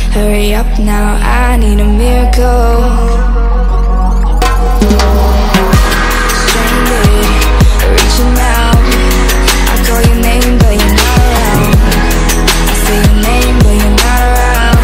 Hurry up now, I need a miracle. Reaching out, I call your name but you're not around. I say your name but you're not around.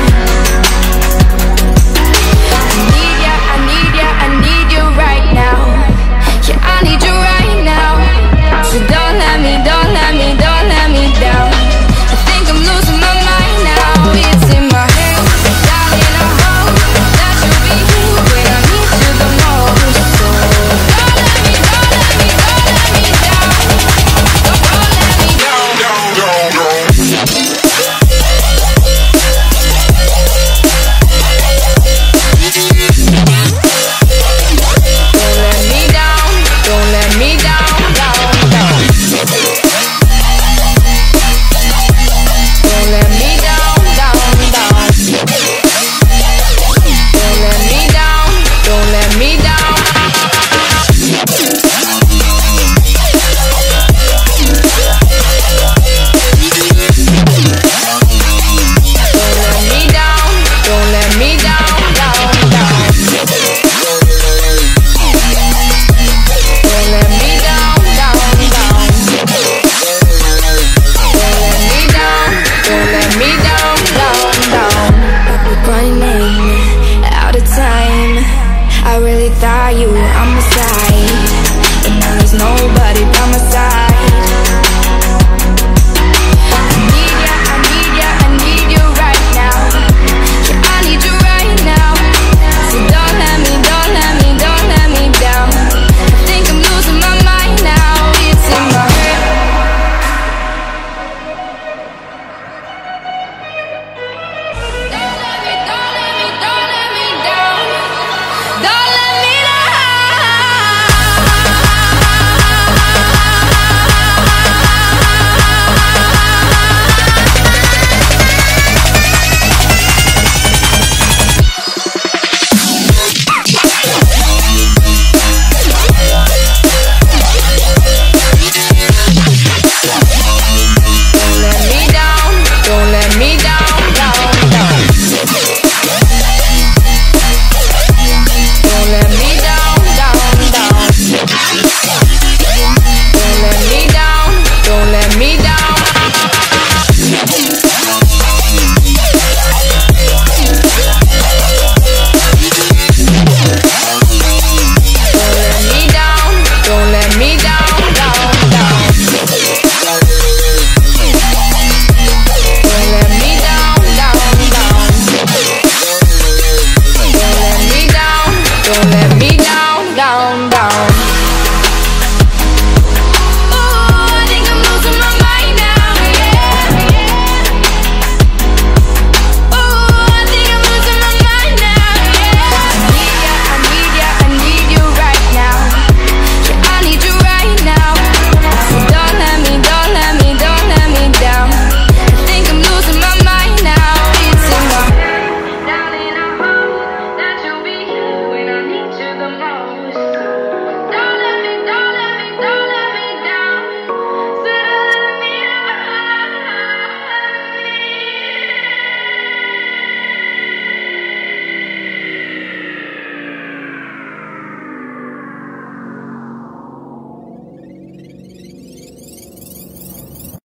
I need ya, I need ya, I need you right now. Yeah, I need you right now. So don't let me, don't let me, don't let me down. I think I'm losing my mind now. It's in my head, darling, I hope that you'll be here when I need you the most. So don't let me, don't let me, don't let me down. Don't let me down, down, down, down. Don't let me down, don't let me down, down, down. Don't let me down, down, down. Don't let me down, don't let me down. Don't let me down, don't let me down, down, down. Don't let me down, down, down. Don't let me down, don't let me down, down, down. We're running out of time. I really thought you were on my side, but now there's nobody